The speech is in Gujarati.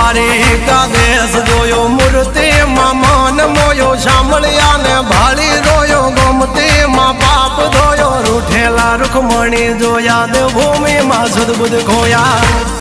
દ્વારિકા દેશ જોયો મૂર્તિ માં મન મોયો સાંભળ્યા ને ભાળી રોયો ગમતી માં પાપ ધોયો રૂઠેલા રૂખમણી જોયા દેવભૂમિ માં સદબુદ્ધ ખોયા।